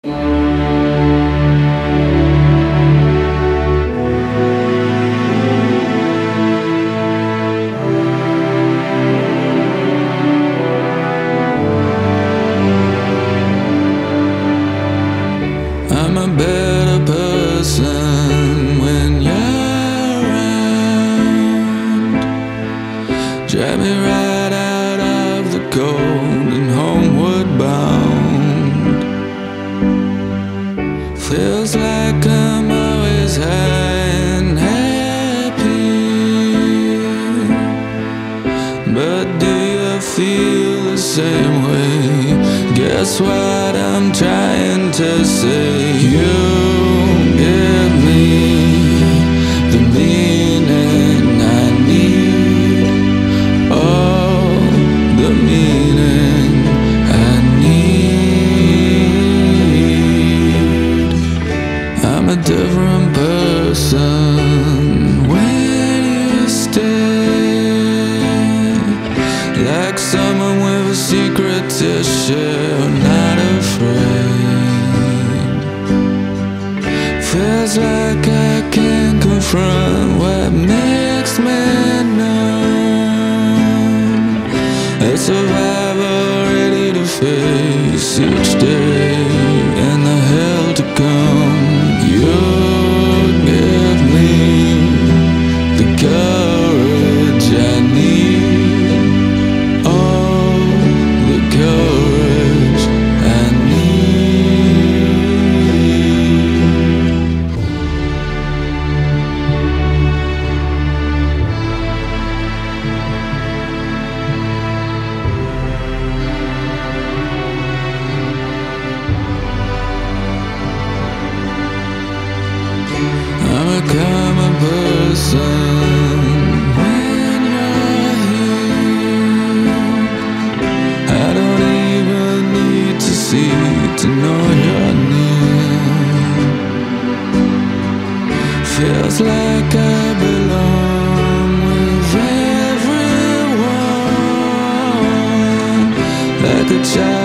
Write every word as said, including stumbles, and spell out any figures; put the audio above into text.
I'm a better person when you're around. Drag me right out of the cold and homeward bound. Feels like I'm always high and happy, but do you feel the same way? Guess what I'm trying to say? You give me the meaning I need. Oh, the meaning I need. I'm a different person when you stay, like someone with a secret to share, not afraid. Feels like I can confront what makes me numb. A survivor ready to face each day and the hell to come. You give me the courage I need. Oh, the courage I I'm a common person when you're here. I don't even need to see to know you're near. Feels like I belong with everyone, like a child